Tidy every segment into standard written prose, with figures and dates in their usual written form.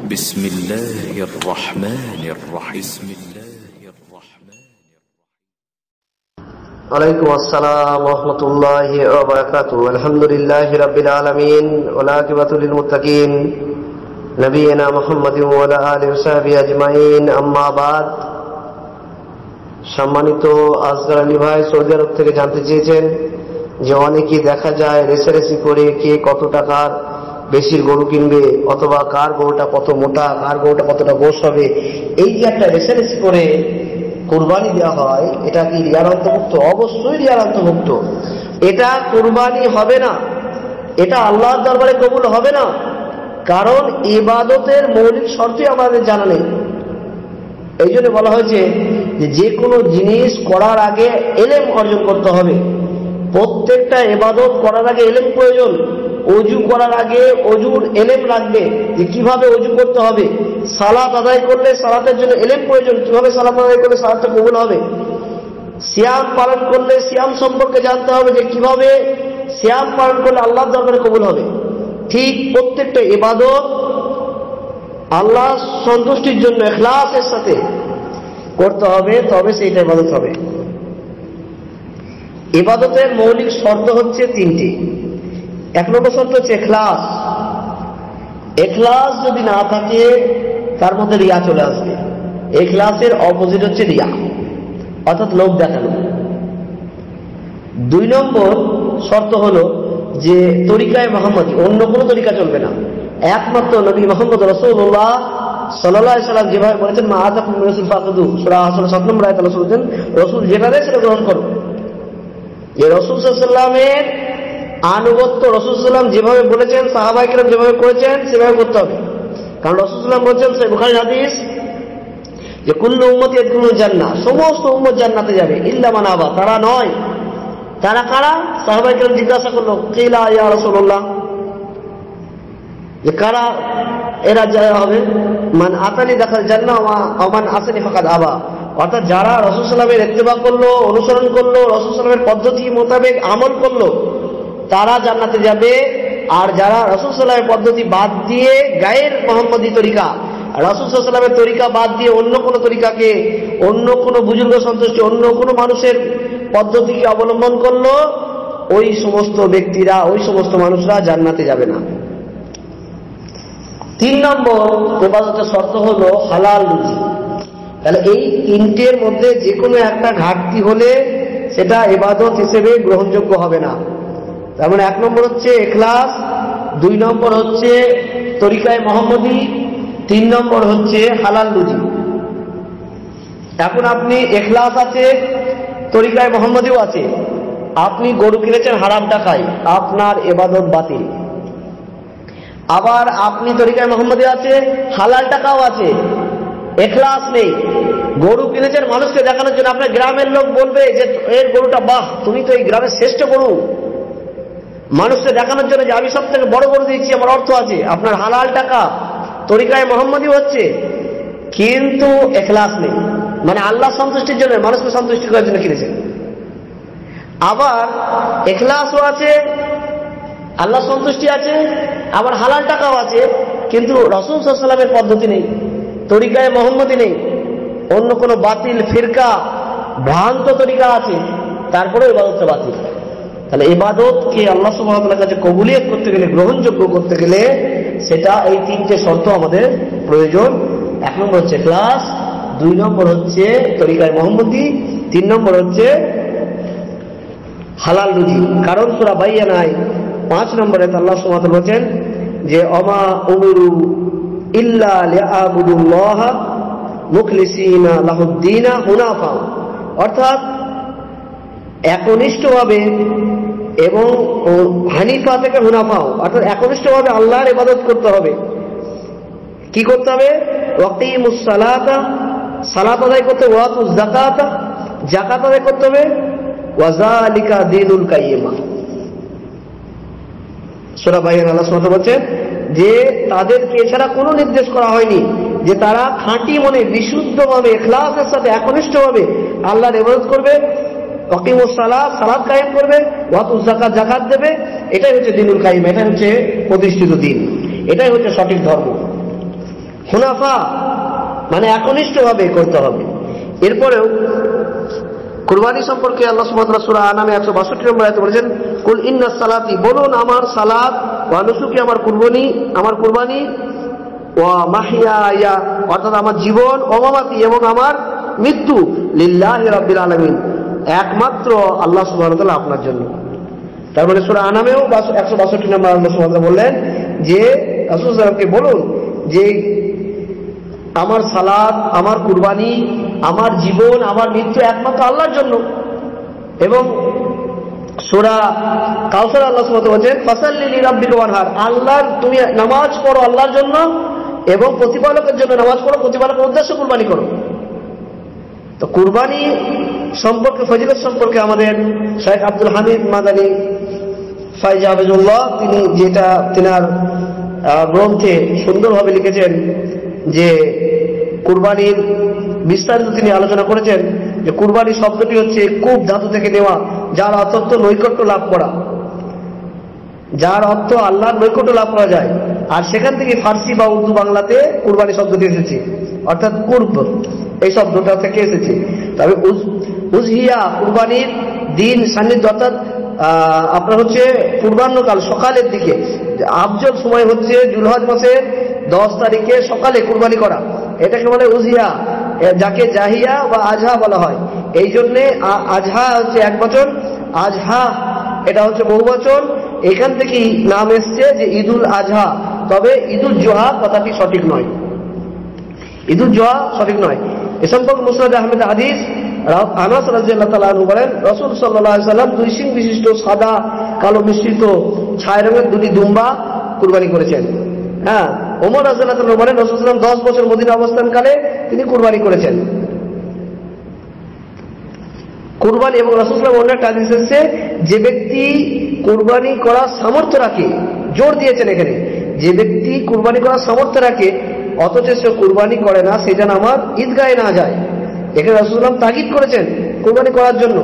بسم الله الرحمن الرحيم عليكم السلام ورحمة الله وبركاته. الحمد لله رب العالمين والعاقبة للمتقين نبينا محمد وعلى آله وصحبه أجمعين. أما بعد, সম্মানিত আসগর আলী ভাই সৌদি আরব থেকে জানতে চেয়েছেন যে অনেকেই দেখা যায় রেসারেসি করে কে কত টাকার বেশির গরু কিনবে, অথবা কার গরুটা কত মোটা, কার গরুটা কতটা গোশ হবে, এই যে একটা রেসারেসি করে কুরবানি দেওয়া হয়, এটা কি রিয়ার অন্তর্ভুক্ত? অবশ্যই রিয়ার অন্তর্ভুক্ত। এটা কুরবানি হবে না, এটা আল্লাহর দরবারে কবুল হবে না, কারণ ইবাদতের মৌলিক শর্তই আমাদের জানা নেই। এই জন্য বলা হয়েছে যে কোনো জিনিস করার আগে ইলম অর্জন করতে হবে। প্রত্যেকটা ইবাদত করার আগে ইলম প্রয়োজন। ওযু করার আগে ওযুর ইলম লাগবে যে কিভাবে ওযু করতে হবে। সালাত আদায় করলে সালাতের জন্য ইলম প্রয়োজন, কিভাবে সালাত আদায় করলে সালাতটা কবুল হবে। সিয়াম পালন করলে সিয়াম সম্পর্কে জানতে হবে যে কিভাবে সিয়াম পালন করলে আল্লাহর দরবারে কবুল হবে। ঠিক প্রত্যেকটা ইবাদত আল্লাহ সন্তুষ্টির জন্য ইখলাসের সাথে করতে হবে, তবে সেইটা ইবাদত হবে। ইবাদতের মৌলিক শর্ত হচ্ছে তিনটি। এক নম্বর শর্ত হচ্ছে ইখলাস। ইখলাস যদি না থাকে তার মধ্যে রিয়া চলে আসবে। ইখলাসের অপোজিট হচ্ছে রিয়া, অর্থাৎ লোক দেখানো। দুই নম্বর শর্ত হলো যে তরিকায়ে মুহাম্মদী, অন্য কোনো তরিকা চলবে না, একমাত্র নবী মুহাম্মদ রাসূলুল্লাহ সাল্লাল্লাহু আলাইহি সাল্লাম যেভাবে বলেছেন মা আতাকুম রাসূল ফাকুদু, সূরা আসর 7 নম্বর আয়াতে আল্লাহ বলেছেন রাসূল যেটা দেয় সেটা গ্রহণ করো। যে রাসূল সাল্লাল্লাহু আলাইহি সাল্লামের আনুগত্য, রাসূল সাল্লাল্লাহু আলাইহি সাল্লাম যেভাবে বলেছেন, সাহাবায়ে কেরাম যেভাবে করেছেন সেভাবে করতে হবে। কারণ রাসূল সাল্লাল্লাহু আলাইহি সাল্লাম বলেছেন সহিহ বুখারীর হাদিস যে কুল্লু উম্মতি ইয়াদখুলুল জান্নাহ, সমস্ত উম্মত জান্নাতে যাবে ইল্লা মান আবা, তারা নয়। তারা কারা? সাহাবায়ে কেরাম জিজ্ঞাসা করলো কিলা ইয়া রাসূলুল্লাহ, যে কারা এরা যায় হবে? মান আতানি দাখাল জান্নাহ ওয়া মান আসানি ফাকাদ আবা, অর্থাৎ যারা রাসূল সাল্লাল্লাহু আলাইহি ওয়াসাল্লামের ইত্তেবা করলো, অনুসরণ করলো, রাসূল সাল্লাল্লাহু আলাইহি ওয়াসাল্লামের পদ্ধতি মোতাবেক আমল করলো, তারা জান্নাতে যাবে। আর যারা রাসূল সাল্লাল্লাহু আলাইহি ওয়াসাল্লামের পদ্ধতি বাদ দিয়ে গায়ের মুহাম্মদী তরিকা, রাসূল সাল্লাল্লাহু আলাইহি ওয়াসাল্লামের তরিকা বাদ দিয়ে অন্য কোনো তরিকাকে, অন্য কোনো বুজুর্গ সন্তুষ্টি, অন্য কোনো মানুষের পদ্ধতিকে অবলম্বন করলো, ওই সমস্ত ব্যক্তিরা, ওই সমস্ত মানুষরা জান্নাতে যাবে না। তিন নম্বর ইবাদতের শর্ত হলো হালাল রুজি। তাহলে এই তিনটের মধ্যে যে কোনো একটা ঘাটতি হলে সেটা ইবাদত হিসেবে গ্রহণযোগ্য হবে না। তার মানে এক নম্বর হচ্ছে ইখলাস, দুই নম্বর হচ্ছে তরিকায়ে মুহাম্মদী, তিন নম্বর হচ্ছে হালাল রুজি। এখন আপনি ইখলাস আছে, তরিকায়ে মুহাম্মদীও আছে, আপনি গরু কিনেছেন হারাম টাকায়, আপনার ইবাদত বাতিল। আবার আপনি তরিকায়ে মুহাম্মদী আছে, হালাল টাকাও আছে, ইখলাস নেই, গরু কিনেছেন মানুষকে দেখানোর জন্য, আপনার গ্রামের লোক বলবে যে এর গরুটা বাহ, তুমি তো এই গ্রামের শ্রেষ্ঠ গরু, মানুষকে দেখানোর জন্য যে আমি সব থেকে বড় গরু দিয়েছি, আমার অর্থ আছে। আপনার হালাল টাকা, তরিকায়ে মুহাম্মদী হচ্ছে, কিন্তু ইখলাস নেই, মানে আল্লাহ সন্তুষ্টির জন্য, মানুষকে সন্তুষ্টি করার জন্য কিনেছেন। আবার ইখলাসও আছে, আল্লাহ সন্তুষ্টি আছে, আবার হালাল টাকাও আছে, কিন্তু রাসূল সাল্লাল্লাহু আলাইহি ওয়াসাল্লামের পদ্ধতি নেই, তরিকায়ে মুহাম্মদী নেই, অন্য কোনো বাতিল ফিরকা, ভ্রান্ত তরিকা আছে, তারপরে ইবাদতটা বাতিল। তাহলে ইবাদতকে আল্লাহ সুবহানাহু ওয়া তাআলার কাছে কবুলিয়ত করতে গেলে, গ্রহণযোগ্য করতে গেলে, সেটা এই তিনটে শর্ত আমাদের প্রয়োজন। এক নম্বর হচ্ছে ইখলাস, দুই নম্বর হচ্ছে তরিকায়ে মুহাম্মদী, তিন নম্বর হচ্ছে হালাল রুজি। কারণ সূরা বাইয়ানায় 5 নম্বরে আল্লাহ সুবহানাহু ওয়া তাআলা বলেন যে অমা উমিরু ইল্লা লিয়াবুদুল্লাহ মুখলিসিনা লাহুদ্দিন হুনাফা, অর্থাৎ একনিষ্ঠভাবে, এবং হানিফা থেকে হুনাফাও, অর্থাৎ একনিষ্ঠভাবে আল্লাহর ইবাদত করতে হবে। কি করতে হবে? ওয়াকিমুস সালাতা, সালাত আদায় করতে হবে, ওয়াতুজ যাকাতা, যাকাত আদায় করতে হবে, ওয়াযালিকা দীনুল কাইয়্যিমা। সূরা বাইয়ান আল্লাহ সুবহানাহু ওয়া তাআলা বলেন যে তাদেরকে এছাড়া কোনো নির্দেশ করা হয়নি যে তারা খাঁটি মনে, বিশুদ্ধভাবে, ইখলাসের সাথে, একনিষ্ঠভাবে আল্লাহর ইবাদত করবে, ওয়াকিমুস সালাত, সালাত কায়েম করবে, ওয়াতুজ যাকাত, যাকাত দেবে। এটাই হচ্ছে দীনুল কাইয়্যিম, এটাই হচ্ছে প্রতিষ্ঠিত দিন, এটাই হচ্ছে সঠিক ধর্ম। হুনাফা মানে একনিষ্ঠভাবে করতে হবে। এরপরেও কুরবানি সম্পর্কে আল্লাহ সুবহানাহু ওয়া তাআলা সূরা আনামে 162 নম্বর আয়াতে বলেছেন, কুল ইন্নাস সালাতি, বলুন আমার সালাত, ওয়া নুসুকি, আমার কুরবানি, ওয়া মাহইয়ায়া, অর্থাৎ আমার জীবন, ওয়া মামাতি, এবং আমার মৃত্যু, লিল্লাহি রাব্বিল আলামিন, একমাত্র আল্লাহ সুবহানাহু ওয়া তাআলা আপনার জন্য। তার মানে সূরা আনামেও 162 নম্বর আল্লাহ সুবহানাহু ওয়া তাআলা বললেন যে রাসূল সাল্লাল্লাহু আলাইহি ওয়াসাল্লামকে বলুন যে আমার সালাত, আমার কুরবানি, আমার জীবন, আমার মৃত্যু একমাত্র আল্লাহর জন্য। এবং সূরা কাউসার আল্লাহ সুবহানাহু ওয়া তাআলা বলেন, ফাসাল্লি লিরাব্বিকা ওয়ানহার, আল্লাহর তুমি নামাজ পড়ো আল্লাহর জন্য, এবং প্রতিপালকের জন্য নামাজ পড়ো, প্রতিপালকের উদ্দেশ্যে কুরবানি করো। তো কুরবানি সম্পর্কে, ফজিলত সম্পর্কে আমাদের শেখ আব্দুল হামিদ মাদানী ফাইজ হাফিজুল্লাহ তিনি যেটা তিনার গ্রন্থে সুন্দরভাবে লিখেছেন যে কুরবানির বিস্তারিত তিনি আলোচনা করেছেন যে কুরবানি শব্দটি হচ্ছে কুব ধাতু থেকে নেওয়া, যার অর্থ নৈকট্য লাভ করা, যার অর্থ আল্লাহর নৈকট্য লাভ করা যায়। আর সেখান থেকে ফার্সি বা উর্দু বাংলাতে কুরবানি শব্দটি এসেছে, অর্থাৎ কুরব এই শব্দটা থেকে এসেছে। তবে উজহিয়া কুরবানির দিন সান্নিধ্য, অর্থাৎ আপনার হচ্ছে পূর্বাহ্নকাল, সকালের দিকে, আফজল সময় হচ্ছে জুলহজ মাসের 10 তারিখে সকালে কুরবানি করা, এটাকে বলে উজহিয়া, যাকে জাহিয়া বা আজহা বলা হয়। এই জন্যে আজহা হচ্ছে এক বচন, আজহা এটা হচ্ছে বহু বচন। এখান থেকেই নাম এসছে যে ঈদুল আজহা। তবে ঈদুল জোহা কথাটি সঠিক নয়, ঈদুল জোহা সঠিক নয়। এ সম্পর্কে মুসনাদ আহমেদ হাদিস আনাস রাদিয়াল্লাহু তাআলা আনহু বলেন, রাসূল সাল্লাল্লাহু আলাইহি ওয়াসাল্লাম 2 শিং বিশিষ্ট সাদা কালো মিশ্রিত ছাই রঙের 2টি দুম্বা কুরবানি করেছেন। হ্যাঁ, ওমর রাদিয়াল্লাহু তাআলা বলেন, রাসূল সাল্লাল্লাহু আলাইহি ওয়াসাল্লাম 10 বছর মদিনা অবস্থানকালে তিনি কুরবানি করেছেন। কুরবানি এবং রাসূল সাল্লাল্লাহু আলাইহি ওয়াসাল্লাম অন্য হাদিস আছে, যে ব্যক্তি কুরবানি করার সামর্থ্য রাখে, জোর দিয়েছেন এখানে, যে ব্যক্তি কুরবানি করার সামর্থ্য রাখে অথচ সে কুরবানি করে না, সে যেন আমার ঈদগাহে না যায়। এখানে রাসূল সাল্লাল্লাহু আলাইহি ওয়াসাল্লাম তাগিদ করেছেন কুরবানি করার জন্য।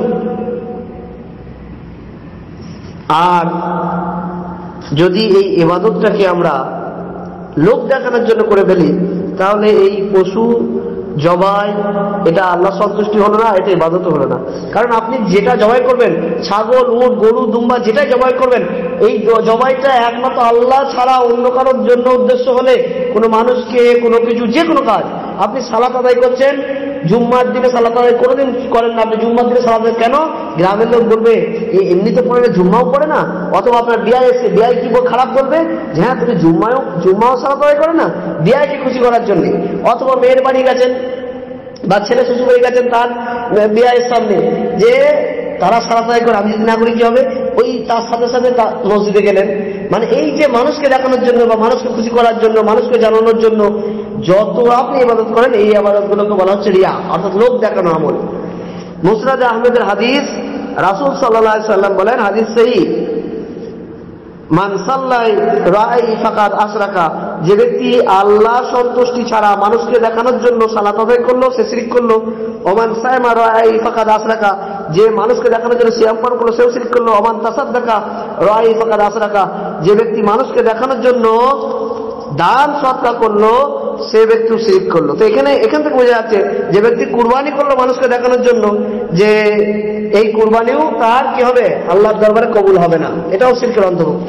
আর যদি এই ইবাদতটাকে আমরা লোক দেখানোর জন্য করে ফেলি, তাহলে এই পশু জবাই এটা আল্লাহ সন্তুষ্টি হলো না, এটা ইবাদত হলো না। কারণ আপনি যেটা জবাই করবেন, ছাগল, উট, গরু, দুম্বা যেটাই জবাই করবেন, এই জবাইটা একমাত্র আল্লাহ ছাড়া অন্য কারোর জন্য উদ্দেশ্য হলে, কোনো মানুষকে, কোনো কিছু, যে কোনো কাজ, আপনি সালাত আদায় করছেন, জুম্মার দিনে সালাত আদায় কোনোদিন করেন না, আপনি জুম্মার দিনে সালাত আদায় কেন? গ্রামের লোক বলবে এমনিতে পড়ে জুম্মাও পড়ে না, অথবা আপনার বিয়ায় এসে বিয়ায় কি খারাপ বলবে যে হ্যাঁ তুমি জুম্মাও সালাত আদায় করে না, বিয়ায়কে খুশি করার জন্য। অথবা মেয়ের বাড়ি গেছেন বা ছেলে শ্বশুর বাড়ি গেছেন তার বিয়ায়ের সামনে, যে তারা সালাত আদায় করে, আমি যদি না করি কি হবে, ওই তার সাথে সাথে মসজিদে গেলেন। মানে এই যে মানুষকে দেখানোর জন্য বা মানুষকে খুশি করার জন্য, মানুষকে জানানোর জন্য যত আপনি ইবাদত করেন, এই ইবাদতগুলোকে বলা হচ্ছে রিয়া, অর্থাৎ লোক দেখানো আমল। মুসনাদ আহমেদের হাদিস, রাসূল সাল্লাল্লাহু আলাইহি ওয়াসাল্লাম বলেন, হাদিস সহিহ, মান সাল্লাই রাই ফাকাদ আশরাকা, যে ব্যক্তি আল্লাহ সন্তুষ্টি ছাড়া মানুষকে দেখানোর জন্য সালাত আদায় করলো, সে শিরক করলো। ওমান সায়মা রাই ফাকাদ আশরাকা, যে মানুষকে দেখানোর জন্য সিয়াম পালন করলো, সেও শিরক করলো। ওমান তাসাদ্দাকা রাই ফাকাদ আশরাকা, যে ব্যক্তি মানুষকে দেখানোর জন্য দান সদকা করলো, সে ব্যক্তি শিরক করলো। তো এখান থেকে বোঝা যাচ্ছে যে ব্যক্তি কুরবানি করলো মানুষকে দেখানোর জন্য, যে এই কুরবানিও তার কি হবে, আল্লাহর দরবারে কবুল হবে না, এটাও শিরকের অন্তর্ভুক্ত।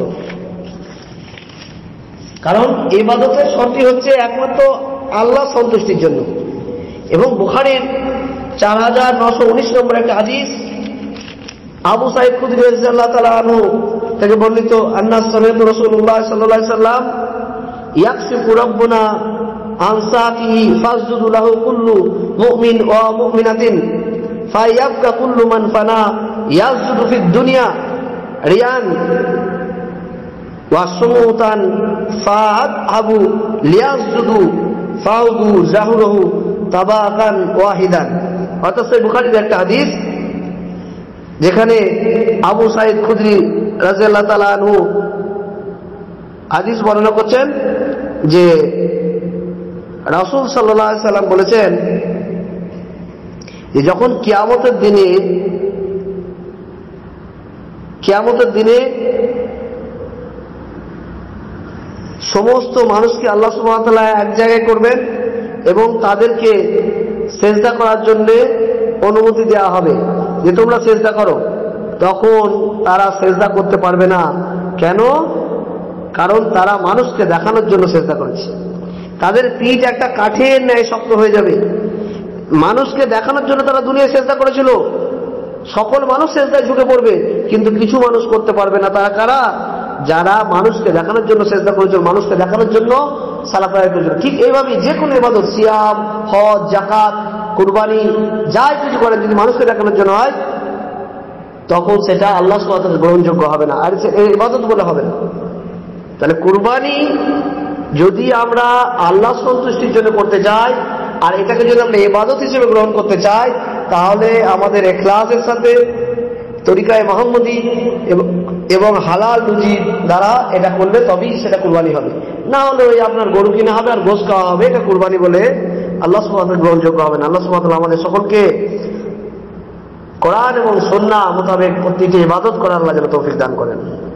কারণ ইবাদতের শর্তই হচ্ছে একমাত্র আল্লাহ সন্তুষ্টির জন্য। এবং বুখারীর 4919 নম্বর একটা হাদিস, আবু সাঈদ খুদরী রাদিয়াল্লাহু তাআলা আনহু থেকে বর্ণিত, আন্না সামি'তু রাসূলুল্লাহ সাল্লাল্লাহু আলাইহি ওয়াসাল্লাম ইয়াকসিফু রাব্বুনা আন সাকিহি ফাসজুদু লাহু কুল্লু মুমিন ওয়া মুমিনাতিন ফায়াবকা কুল্লু মান ফানা ইয়াসজুদু ফিদ দুনিয়া রিয়ান ওয়া সুমুতান ফাআবু লিয়াসজুদু ফাউদু জাহরুহু তাবাকান ওয়াহিদান। অর্থাৎ সহিহ বুখারীর একটা হাদিস, যেখানে আবু সাঈদ খুদরী রাদিয়াল্লাহু তাআলা আনহু হাদিস বর্ণনা করছেন যে রাসূল সাল্লাল্লাহু আলাইহি সাল্লাম বলেছেন যে যখন কিয়ামতের দিনে সমস্ত মানুষকে আল্লাহ সুবহানাহু ওয়া তাআলা এক জায়গায় করবেন এবং তাদেরকে সেজদা করার জন্য অনুমতি দেওয়া হবে যে তোমরা সেজদা করো, তখন তারা সেজদা করতে পারবে না। কেন? কারণ তারা মানুষকে দেখানোর জন্য সেজদা করেছে। তাদের পিঠ একটা কাঠের ন্যায় শক্ত হয়ে যাবে। মানুষকে দেখানোর জন্য তারা দুনিয়ায় সেজদা করেছিল, সকল মানুষ সেজদায় ঝুঁকে পড়বে, কিন্তু কিছু মানুষ করতে পারবে না। তারা কারা? যারা মানুষকে দেখানোর জন্য সেজদা করেছিল, মানুষকে দেখানোর জন্য সালাত আদায় করেছিল। ঠিক এইভাবেই যে কোনো ইবাদত, সিয়াম, হজ, যাকাত, কুরবানি, যাই কিছু করেন যদি মানুষকে দেখানোর জন্য হয়, তখন সেটা আল্লাহ সুবহানাহু ওয়া তাআলা গ্রহণযোগ্য হবে না, আর এই ইবাদত বলে হবে না। তাহলে কুরবানি যদি আমরা আল্লাহ সন্তুষ্টির জন্য করতে চাই আর এটাকে যদি আমরা ইবাদত হিসেবে গ্রহণ করতে চাই, তাহলে আমাদের ইখলাসের সাথে তরিকায়ে মুহাম্মদী এবং হালাল রুজি দ্বারা এটা করলে তবেই সেটা কুরবানি হবে। না হলে ওই আপনার গরু কিনা হবে আর গোশত খাওয়া হবে, এটা কুরবানি বলে আল্লাহ সুবহানাহু ওয়া তাআলা গ্রহণযোগ্য হবে না। আল্লাহ সুবহানাহু ওয়া তাআলা আমাদের সকলকে কোরআন এবং সুন্নাহ মোতাবেক প্রতিটি ইবাদত করার আল্লাহ যেন তৌফিক দান করেন।